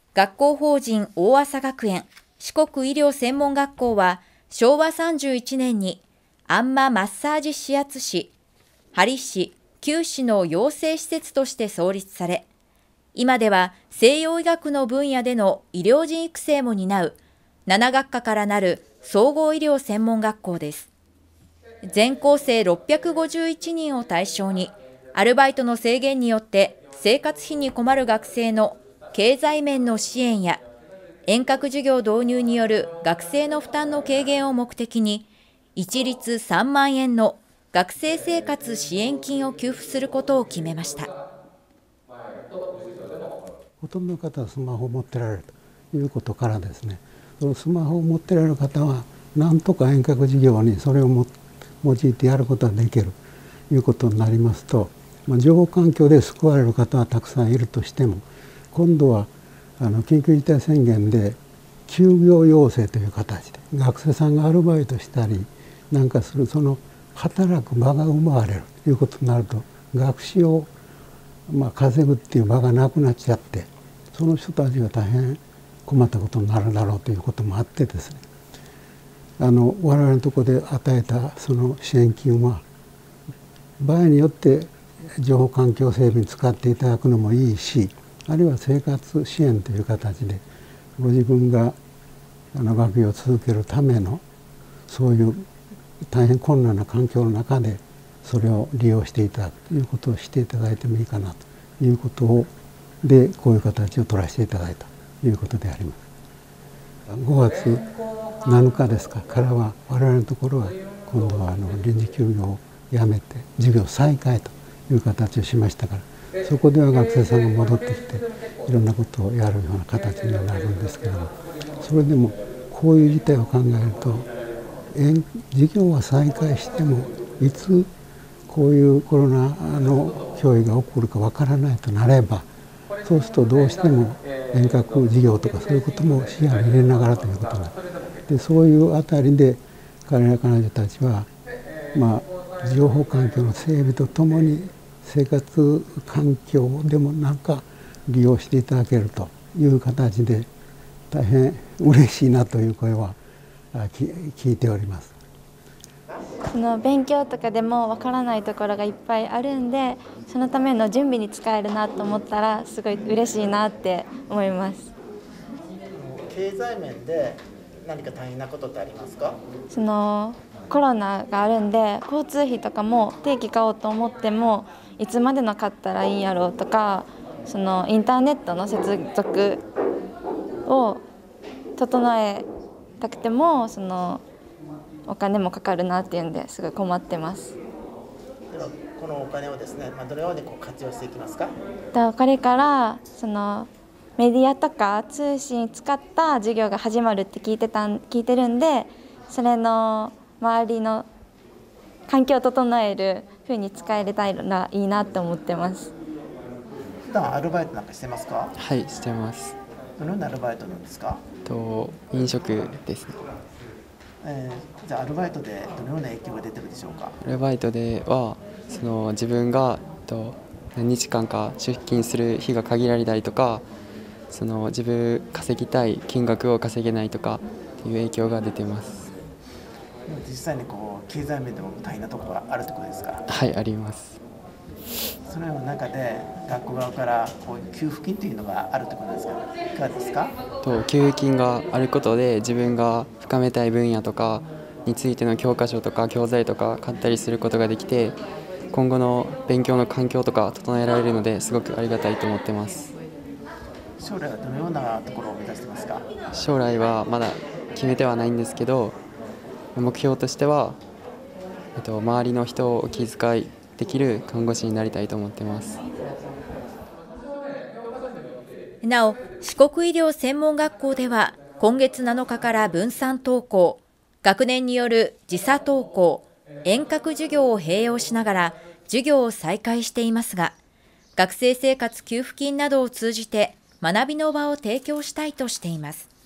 学校法人大朝学園四国医療専門学校は昭和31年にあんまマッサージ指圧師、針師、灸師の養成施設として創立され、今では西洋医学の分野での医療人育成も担う7学科からなる総合医療専門学校です。全校生651人を対象に、アルバイトの制限によって生活費に困る学生の経済面の支援や遠隔授業導入による学生の負担の軽減を目的に、一律3万円の学生生活支援金を給付することを決めました。 ほとんどの方はスマホを持ってられるということからですね、そのスマホを持ってられる方はなんとか遠隔授業にそれを用いてやることができるということになりますと、情報環境で救われる方はたくさんいるとしても、今度は緊急事態宣言で休業要請という形で学生さんがアルバイトしたりなんかする、その働く場が奪われるということになると、学費を稼ぐっていう場がなくなっちゃって、その人たちが大変困ったことになるだろうということもあってですね、我々のところで与えたその支援金は場合によって情報環境整備に使っていただくのもいいし、あるいは生活支援という形でご自分が学業を続けるためのそういう大変困難な環境の中でそれを利用していただくということをしていただいてもいいかなということで、こういう形を取らせていただいたということであります。5月7日ですからは我々のところは今度は臨時休業をやめて授業再開という形をしましたから、そこでは学生さんが戻ってきていろんなことをやるような形にはなるんですけども、それでもこういう事態を考えると、授業は再開してもいつこういうコロナの脅威が起こるかわからないとなれば、そうするとどうしても遠隔授業とかそういうことも視野に入れながらということになる。でそういうあたりで彼女たちは、情報環境の整備とともに生活環境でもなんか利用していただけるという形で大変嬉しいなという声は聞いております。 その勉強とかでもわからないところがいっぱいあるんで、そのための準備に使えるなと思ったらすごい嬉しいなって思います。 経済面で何か大変なことってありますか？ そのコロナがあるんで交通費とかも定期買おうと思ってもいつまでの買ったらいいんやろうとか、そのインターネットの接続を整えたくてもそのお金もかかるなっていうんですごい困ってます。 ではこのお金をですね、どのように活用していきますか？ これからそのメディアとか通信使った授業が始まるって聞いてるんで、それの周りの環境を整えるふうに使えたらいいなと思ってます。 普段アルバイトなんかしてますか？ はい、してます。 どのようなアルバイトなんですか？ 飲食ですね。 じゃあアルバイトでどのような影響が出てるでしょうか？ アルバイトでは自分が何日間か出勤する日が限られたりとか、自分稼ぎたい金額を稼げないとかっていう影響が出てます。 実際に経済面でも大変なところがあるってことですか？ はい、あります。 そのような中で学校側からこういう給付金というのがあるということですが、いかがですか？ 給付金があることで自分が深めたい分野とかについての教科書とか教材とか買ったりすることができて、今後の勉強の環境とか整えられるのですごくありがたいと思ってます。 将来はどのようなところを目指してますか？ 将来はまだ決めてはないんですけど、目標としては、周りの人を気遣いできる看護師になりたいと思ってます。 なお、四国医療専門学校では今月7日から分散登校、学年による時差登校、遠隔授業を併用しながら授業を再開していますが、学生生活給付金などを通じて学びの場を提供したいとしています。